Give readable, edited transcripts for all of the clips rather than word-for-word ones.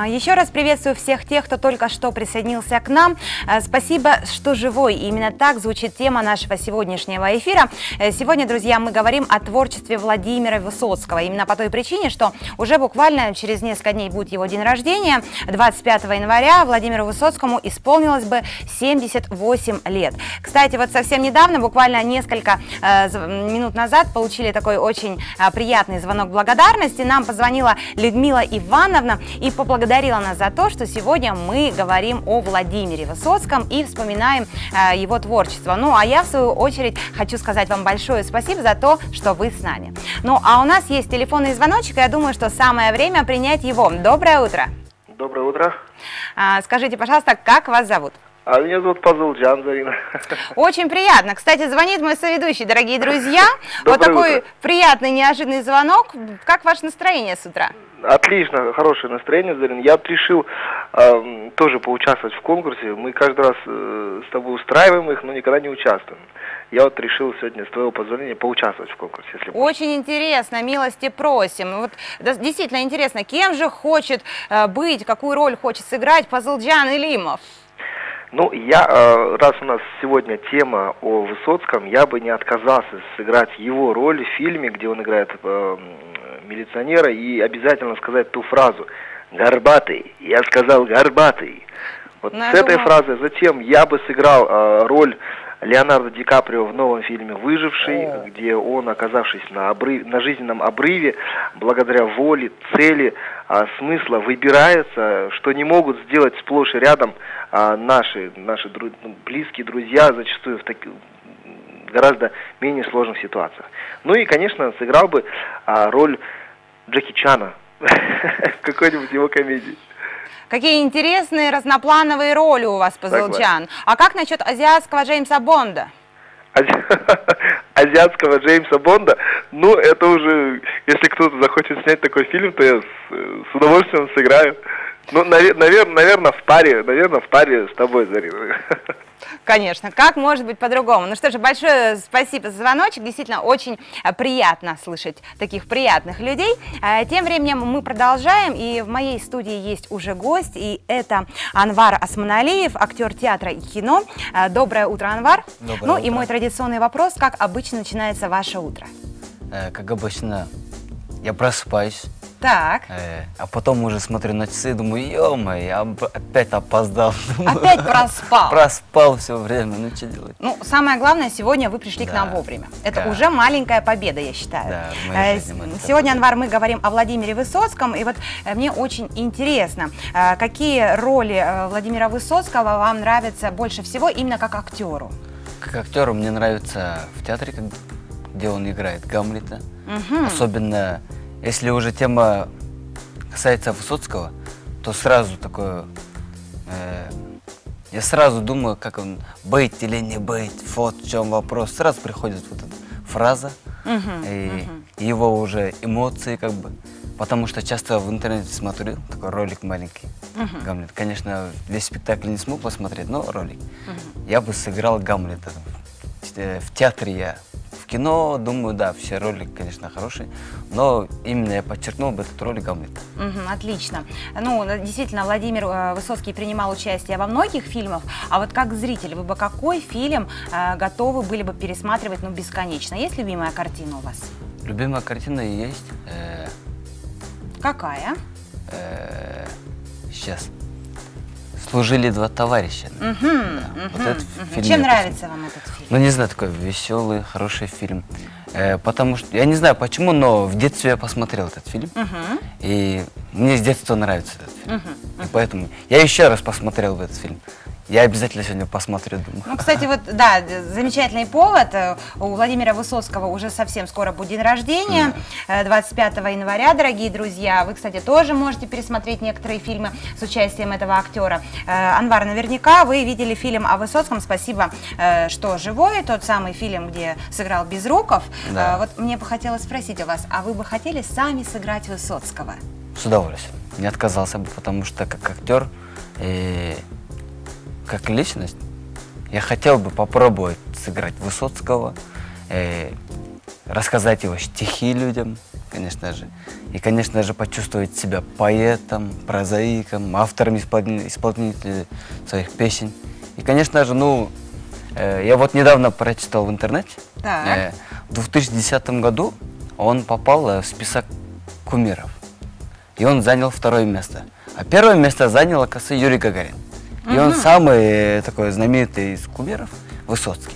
Еще раз приветствую всех тех, кто только что присоединился к нам. Спасибо, что живой. И именно так звучит тема нашего сегодняшнего эфира. Сегодня, друзья, мы говорим о творчестве Владимира Высоцкого. Именно по той причине, что уже буквально через несколько дней будет его день рождения. 25 января Владимиру Высоцкому исполнилось бы 78 лет. Кстати, вот совсем недавно, буквально несколько минут назад, получили такой очень приятный звонок благодарности. Нам позвонила Людмила Ивановна и поблагодарила нас за то, что сегодня мы говорим о Владимире Высоцком и вспоминаем его творчество. Ну, а я, в свою очередь, хочу сказать вам большое спасибо за то, что вы с нами. Ну, а у нас есть телефонный звоночек, и я думаю, что самое время принять его. Доброе утро. Доброе утро. Скажите, пожалуйста, как вас зовут? Меня зовут Пазылджан Зарина. Очень приятно. Кстати, звонит мой соведущий, дорогие друзья. Вот Доброе такой утро. приятный, неожиданный звонок. Как ваше настроение с утра? Отлично, хорошее настроение, Зарин. Я решил тоже поучаствовать в конкурсе. Мы каждый раз с тобой устраиваем их, но никогда не участвуем. Я вот решил сегодня, с твоего позволения, поучаствовать в конкурсе. Если Очень интересно, милости просим. Вот, действительно интересно, кем же хочет быть, какую роль хочет сыграть Пазылджан Илимов? Ну, раз у нас сегодня тема о Высоцком, я бы не отказался сыграть его роль в фильме, где он играет милиционера, и обязательно сказать ту фразу «Горбатый». Я сказал «Горбатый». Вот с этой фразы. Затем я бы сыграл роль Леонардо Ди Каприо в новом фильме «Выживший», где он, оказавшись на жизненном обрыве, благодаря воле, цели, смысла, выбирается, что не могут сделать сплошь и рядом наши близкие друзья, зачастую в гораздо менее сложных ситуациях. Ну и, конечно, сыграл бы роль Джеки Чана в какой-нибудь его комедии. Какие интересные разноплановые роли у вас, Пазылджан. А как насчет азиатского Джеймса Бонда? Азиатского Джеймса Бонда? Ну, это уже, если кто-то захочет снять такой фильм, то я с удовольствием сыграю. Ну, наверное, в паре с тобой, Зарина. Конечно, как может быть по-другому? Ну что же, большое спасибо за звоночек, действительно очень приятно слышать таких приятных людей. Тем временем мы продолжаем, и в моей студии есть уже гость, и это Анвар Осмоналиев, актер театра и кино. Доброе утро, Анвар. Доброе утро. И мой традиционный вопрос, как обычно начинается ваше утро? Как обычно, я просыпаюсь. Так. А потом уже смотрю на часы и думаю, ё-моё, я опять опоздал. Опять проспал. Проспал все время, ну что делать? Ну, самое главное, сегодня вы пришли к нам вовремя. Это уже маленькая победа, я считаю. Да, в моей жизни маленькая Сегодня, победа. Анвар, мы говорим о Владимире Высоцком, и вот мне очень интересно, какие роли Владимира Высоцкого вам нравятся больше всего именно как актеру? Как актеру мне нравится в театре, где он играет Гамлета. Особенно, если уже тема касается Высоцкого, то сразу такое, я сразу думаю, как он, быть или не быть, вот в чем вопрос. Сразу приходит вот эта фраза, и его уже эмоции как бы. Потому что часто в интернете смотрю такой ролик маленький, Гамлет. Конечно, весь спектакль не смог посмотреть, но ролик. Я бы сыграл Гамлета. В театре я. В кино, думаю, да, все роли, конечно, хорошие, но именно я подчеркнул бы эту роль Гамлета. Отлично. Ну, действительно, Владимир Высоцкий принимал участие во многих фильмах, а вот как зритель, вы бы какой фильм готовы были бы пересматривать, ну, бесконечно? Есть любимая картина у вас? Любимая картина есть. Какая? Сейчас. «Служили два товарища». Вот этот фильм Чем я нравится вам этот фильм? Ну, не знаю, такой веселый, хороший фильм. Потому что, я не знаю почему, но в детстве я посмотрел этот фильм. И мне с детства нравится этот фильм. И поэтому я еще раз посмотрел этот фильм. Я обязательно сегодня посмотрю, думаю. Ну, кстати, вот, да, замечательный повод. У Владимира Высоцкого уже совсем скоро будет день рождения, 25 января, дорогие друзья. Вы, кстати, тоже можете пересмотреть некоторые фильмы с участием этого актера. Анвар, наверняка вы видели фильм о Высоцком «Спасибо, что живой», тот самый фильм, где сыграл Безруков. Да. Вот мне бы хотелось спросить у вас, а вы бы хотели сами сыграть Высоцкого? С удовольствием. Не отказался бы, потому что как актер и как личность я хотел бы попробовать сыграть Высоцкого, рассказать его стихи людям, конечно же. И, конечно же, почувствовать себя поэтом, прозаиком, автором, исполнителем своих песен. И, конечно же, ну, я вот недавно прочитал в интернете, в 2010 году он попал в список кумиров. И он занял 2-е место. А 1-е место занял, оказывается, Юрий Гагарин. И он самый такой знаменитый из кумиров, Высоцкий.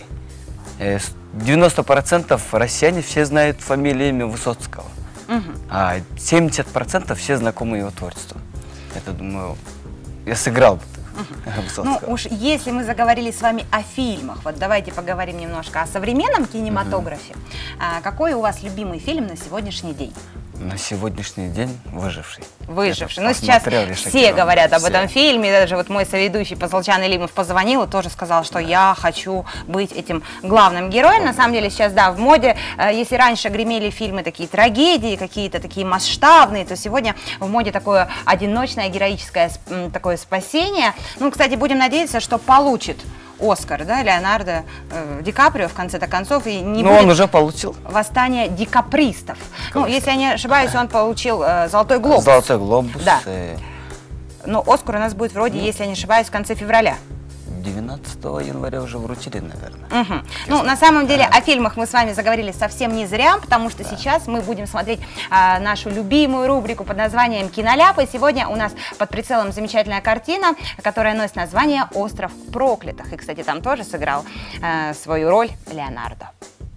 90% россияне все знают фамилию, имя Высоцкого. А 70% все знакомы его творчеством. Это, думаю, я сыграл бы. Ну уж если мы заговорили с вами о фильмах, вот давайте поговорим немножко о современном кинематографе. Какой у вас любимый фильм на сегодняшний день? На сегодняшний день «Выживший». «Выживший». Ну, сейчас все говорят об этом фильме. Даже вот мой соведущий Позолчан Илимов позвонил и тоже сказал, что я хочу быть этим главным героем. На самом деле сейчас, да, в моде, если раньше гремели фильмы такие трагедии, какие-то такие масштабные, то сегодня в моде такое одиночное героическое такое спасение. Ну, кстати, будем надеяться, что получит Оскар, да, Леонардо Ди Каприо в конце-то концов, и не будет он уже получил восстание дикапристов. Ну, если я не ошибаюсь, он получил «Золотой глобус». «Золотой глобус». Да. Но Оскар у нас будет вроде, если я не ошибаюсь, в конце февраля. 12 января уже вручили, наверное. Ну, на самом деле, о фильмах мы с вами заговорили совсем не зря, потому что сейчас мы будем смотреть нашу любимую рубрику под названием «Киноляпы». Сегодня у нас под прицелом замечательная картина, которая носит название «Остров проклятых». И, кстати, там тоже сыграл свою роль Леонардо.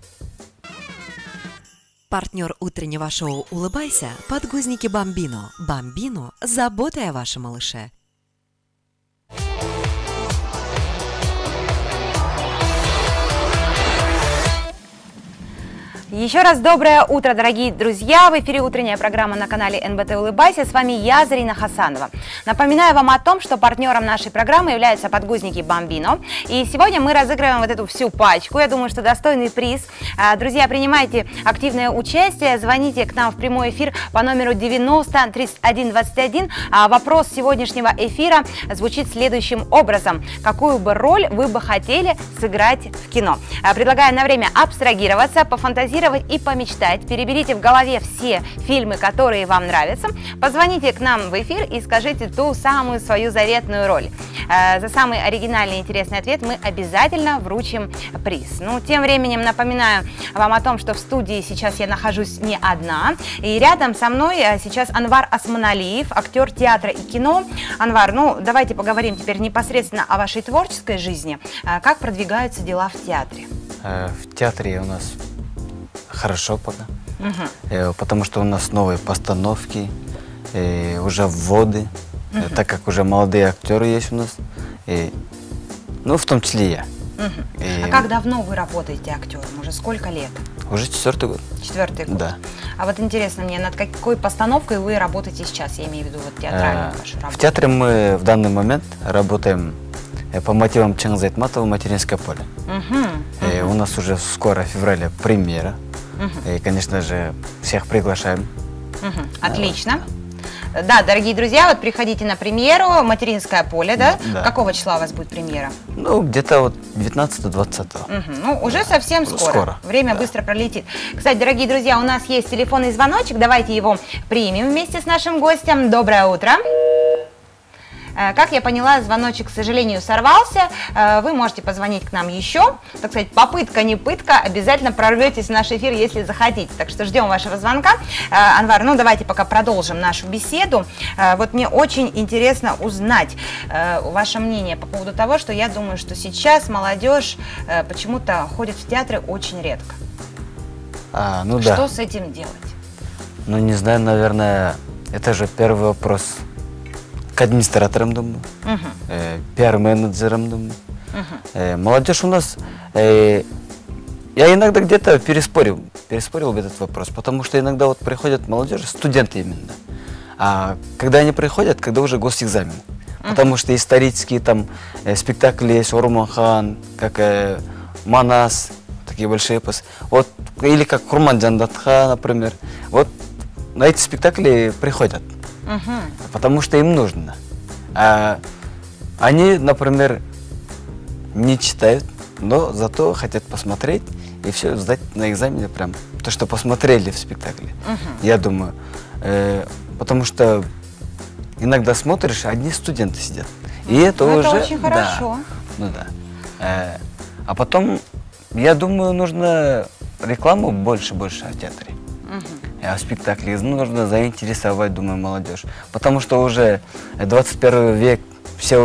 Партнер утреннего шоу «Улыбайся» – подгузники «Бамбино». «Бамбино» – забота о вашем малыше. Еще раз доброе утро, дорогие друзья! В эфире утренняя программа на канале НБТ «Улыбайся». С вами я, Зарина Хасанова. Напоминаю вам о том, что партнером нашей программы являются подгузники «Бамбино». И сегодня мы разыгрываем вот эту всю пачку. Я думаю, что достойный приз. Друзья, принимайте активное участие. Звоните к нам в прямой эфир по номеру 90 31 21. Вопрос сегодняшнего эфира звучит следующим образом. Какую бы роль вы бы хотели сыграть в кино? Предлагаю на время абстрагироваться, пофантазировать и помечтать. Переберите в голове все фильмы, которые вам нравятся. Позвоните к нам в эфир и скажите ту самую свою заветную роль. За самый оригинальный и интересный ответ мы обязательно вручим приз. Ну, тем временем напоминаю вам о том, что в студии сейчас я нахожусь не одна. И рядом со мной сейчас Анвар Осмоналиев, актер театра и кино. Анвар, ну, давайте поговорим теперь непосредственно о вашей творческой жизни. Как продвигаются дела в театре? В театре у нас хорошо пока, потому что у нас новые постановки, уже вводы, так как уже молодые актеры есть у нас, ну, в том числе я. А как давно вы работаете актером? Уже сколько лет? Уже 4-й год. 4-й год? Да. А вот интересно мне, над какой постановкой вы работаете сейчас? Я имею в виду вот театральную вашу работу. В театре мы в данный момент работаем по мотивам Чингиза Айтматова «Материнское поле». У нас уже скоро, в феврале, премьера. И, конечно же, всех приглашаем. Отлично. Да, дорогие друзья, вот приходите на премьеру «Материнское поле», да? Да. Какого числа у вас будет премьера? Ну, где-то вот 19-20. Ну, уже совсем скоро. Время быстро пролетит. Кстати, дорогие друзья, у нас есть телефонный звоночек. Давайте его примем вместе с нашим гостем. Доброе утро. Как я поняла, звоночек, к сожалению, сорвался. Вы можете позвонить к нам еще. Так сказать, попытка не пытка. Обязательно прорветесь в наш эфир, если захотите. Так что ждем вашего звонка. Анвар, ну давайте пока продолжим нашу беседу. Вот мне очень интересно узнать ваше мнение по поводу того, что я думаю, что сейчас молодежь почему-то ходит в театры очень редко. Ну да. Что с этим делать? Ну, не знаю, наверное, это же первый вопрос к администраторам, думаю, пиар-менеджерам, думаю. Молодежь у нас, я иногда где-то переспорил этот вопрос, потому что иногда вот приходят молодежь, студенты именно, а когда они приходят, когда уже госэкзамен, потому что исторические там спектакли есть, Орман-хан, как Манас, такие большие эпосы, вот, или как Курман-Джандатха, например, вот на эти спектакли приходят. Потому что им нужно. Они, например, не читают, но зато хотят посмотреть и все, сдать на экзамене прям то, что посмотрели в спектакле. Я думаю, потому что иногда смотришь, одни студенты сидят. И это ну, уже... Это очень хорошо. Да, ну да. А потом, я думаю, нужно рекламу больше в театре. А в спектакле нужно заинтересовать, думаю, молодежь. Потому что уже 21 век, все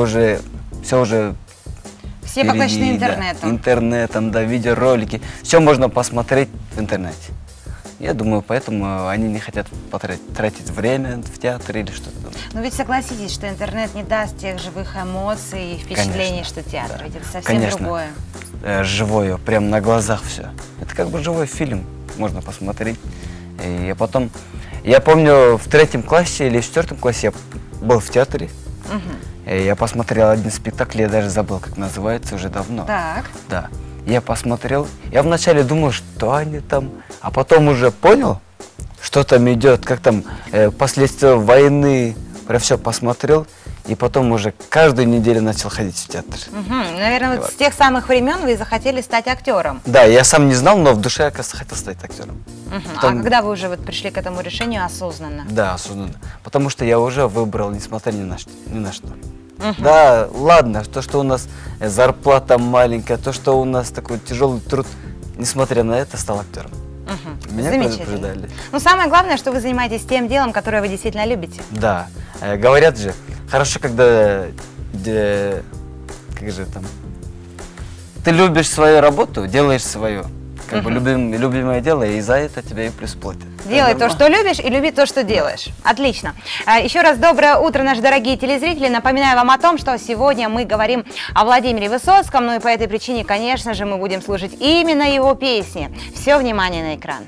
поглощены интернетом. Да, интернетом, да, видеоролики. Все можно посмотреть в интернете. Я думаю, поэтому они не хотят тратить время в театре или что-то. Но ведь согласитесь, что интернет не даст тех живых эмоций и впечатлений, конечно, что театр. да. Ведь это совсем конечно, другое. Живое, прям на глазах все. Это как бы живой фильм, можно посмотреть. И потом, я помню, в 3 классе или в 4 классе я был в театре. Я посмотрел один спектакль, я даже забыл, как называется, уже давно. Так. Да. Я посмотрел, я вначале думал, что они там, а потом уже понял, что там идет, как там последствия войны, про все посмотрел, и потом уже каждую неделю начал ходить в театр. Наверное, вот с тех самых времен вы захотели стать актером. Да, я сам не знал, но в душе, оказывается, хотел стать актером. Потом... А когда вы уже вот пришли к этому решению осознанно? Да, осознанно. Потому что я уже выбрал, несмотря ни на что. Да, ладно, то, что у нас зарплата маленькая, то, что у нас такой тяжелый труд, несмотря на это, стал актером. Меня предупреждали. Ну, самое главное, что вы занимаетесь тем делом, которое вы действительно любите. Да, говорят же, хорошо, когда, как же там, ты любишь свою работу, делаешь свое. Как бы любимое дело, и за это тебя и плюс платят. Делай то, что любишь, и люби то, что делаешь. Отлично. Еще раз доброе утро, наши дорогие телезрители. Напоминаю вам о том, что сегодня мы говорим о Владимире Высоцком, ну и по этой причине, конечно же, мы будем слушать именно его песни. Все внимание на экран.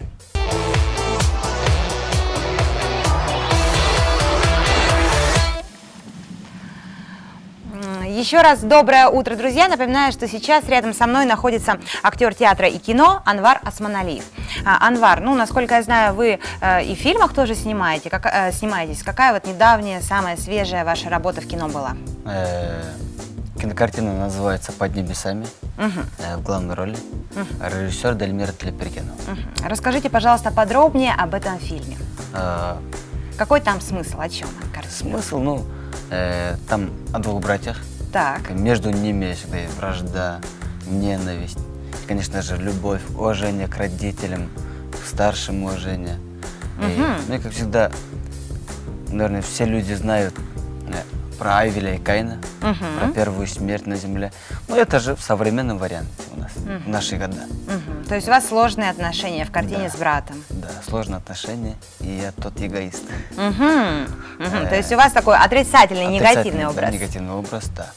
Еще раз доброе утро, друзья. Напоминаю, что сейчас рядом со мной находится актер театра и кино Анвар Осмоналиев. Анвар, ну, насколько я знаю, вы и в фильмах тоже снимаетесь. Какая вот недавняя, самая свежая ваша работа в кино была? Кинокартина называется «Под небесами», в главной роли режиссер Дальмира Тлепергенова. Расскажите, пожалуйста, подробнее об этом фильме. Какой там смысл, о чем картина? Смысл, ну, там о 2 братьях. Так. Между ними всегда есть вражда, ненависть, и, конечно же, любовь, уважение к родителям, к старшим уважение. Ну и, как всегда, наверное, все люди знают про Авеля и Каина, про первую смерть на земле. Но это же в современном варианте у нас, в наши года. То есть у вас сложные отношения в картине с братом? Да, сложные отношения, и я тот эгоист. То есть у вас такой отрицательный, негативный образ? Негативный образ, да.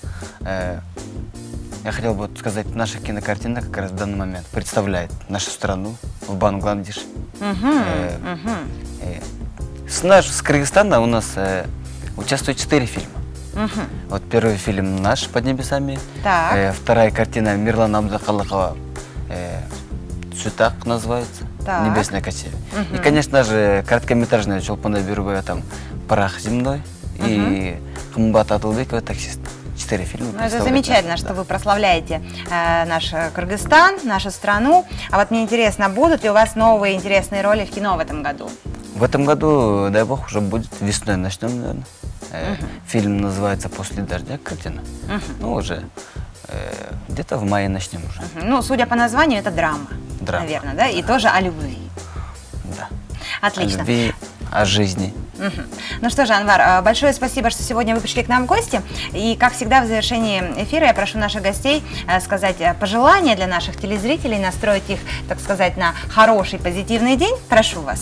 Я хотел бы сказать, наша кинокартина как раз в данный момент представляет нашу страну в Бангладеш. С Кыргызстана у нас участвует 4 фильма. Вот первый фильм наш «Под небесами», вторая картина Мирлана Абдухалакова «Цветак» называется, «Небесная качель». И, конечно же, короткометражная Чолпона Бюрбоева там «Прах земной» и Хмбат Атылбекова «Таксист». 4 фильма. Ну, это замечательно, что вы прославляете наш Кыргызстан, нашу страну. А вот мне интересно, будут ли у вас новые интересные роли в кино в этом году? В этом году, дай бог, уже будет весной начнем, наверное. Фильм называется «После дождя», картина. Ну, уже где-то в мае начнем уже. Ну, судя по названию, это драма. Наверное, да? И тоже о любви. Да. Отлично. О любви, о жизни. Ну что же, Анвар, большое спасибо, что сегодня вы пришли к нам в гости. И, как всегда, в завершении эфира я прошу наших гостей сказать пожелания для наших телезрителей, настроить их, так сказать, на хороший, позитивный день. Прошу вас.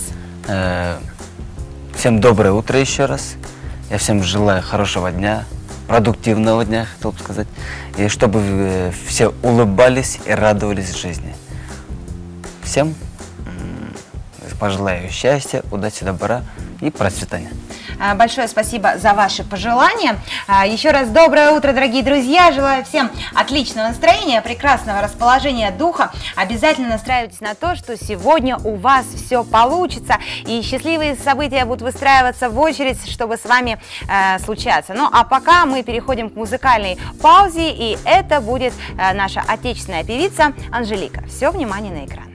Всем доброе утро еще раз. Я всем желаю хорошего дня, продуктивного дня, хотел бы сказать. И чтобы все улыбались и радовались жизни. Всем пожелаю счастья, удачи, добра и процветания. Большое спасибо за ваши пожелания. Еще раз доброе утро, дорогие друзья. Желаю всем отличного настроения, прекрасного расположения духа. Обязательно настраивайтесь на то, что сегодня у вас все получится. И счастливые события будут выстраиваться в очередь, чтобы с вами случаться. Ну а пока мы переходим к музыкальной паузе. И это будет наша отечественная певица Анжелика. Все внимание на экран.